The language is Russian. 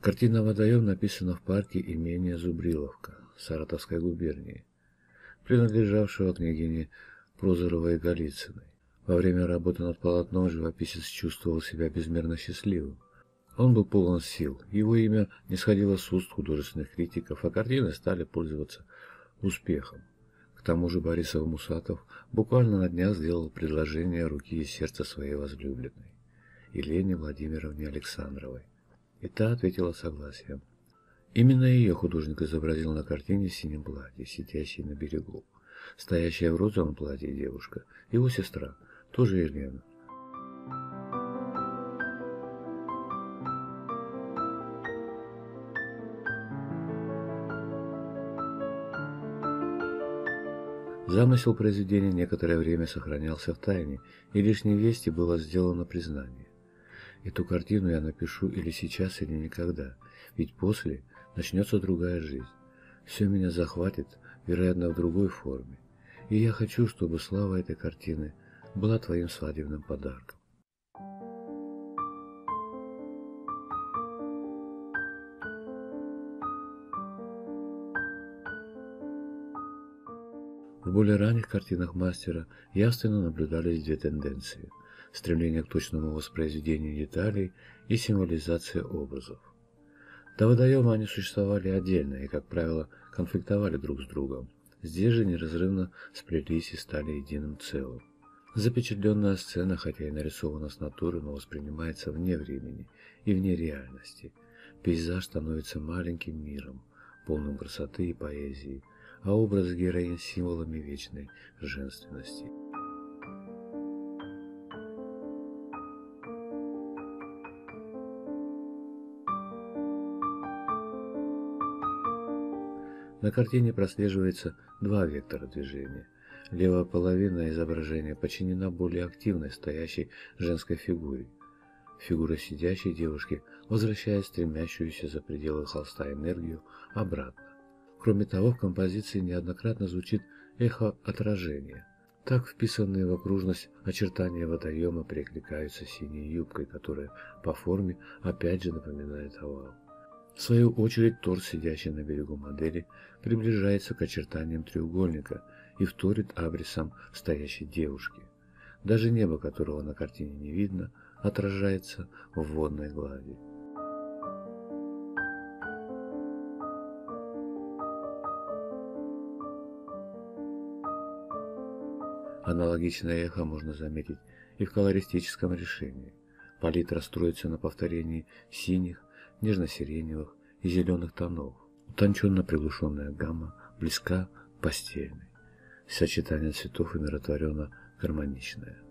Картина «Водоем» написана в парке имения Зубриловка Саратовской губернии, принадлежавшего княгине Прозоровой-Голицыной. Во время работы над полотном живописец чувствовал себя безмерно счастливым. Он был полон сил, его имя не сходило с уст художественных критиков, а картины стали пользоваться успехом. К тому же Борисов-Мусатов буквально на днях сделал предложение руки и сердца своей возлюбленной, Елене Владимировне Александровой, и та ответила согласием. Именно ее художник изобразил на картине в синем платье, сидящей на берегу. Стоящая в розовом платье девушка, его сестра, тоже Елена. Замысел произведения некоторое время сохранялся в тайне, и лишь невесте было сделано признание. Эту картину я напишу или сейчас, или никогда, ведь после начнется другая жизнь. Все меня захватит, вероятно, в другой форме. И я хочу, чтобы слава этой картины была твоим свадебным подарком. В более ранних картинах мастера явственно наблюдались две тенденции – стремление к точному воспроизведению деталей и символизация образов. До водоема они существовали отдельно и, как правило, конфликтовали друг с другом. Здесь же неразрывно сплелись и стали единым целым. Запечатленная сцена, хотя и нарисована с натуры, но воспринимается вне времени и вне реальности. Пейзаж становится маленьким миром, полным красоты и поэзии, а образ героинь символами вечной женственности. На картине прослеживается два вектора движения. Левая половина изображения подчинена более активной стоящей женской фигуре. Фигура сидящей девушки возвращает стремящуюся за пределы холста энергию обратно. Кроме того, в композиции неоднократно звучит эхо отражения. Так вписанные в окружность очертания водоема перекликаются синей юбкой, которая по форме опять же напоминает овал. В свою очередь торс, сидящий на берегу модели, приближается к очертаниям треугольника и вторит абрисом стоящей девушки. Даже небо, которого на картине не видно, отражается в водной глади. Аналогичное эхо можно заметить и в колористическом решении. Палитра строится на повторении синих, нежно-сиреневых и зеленых тонов. Утонченно приглушенная гамма близка к постельной. Сочетание цветов умиротворенно гармоничное.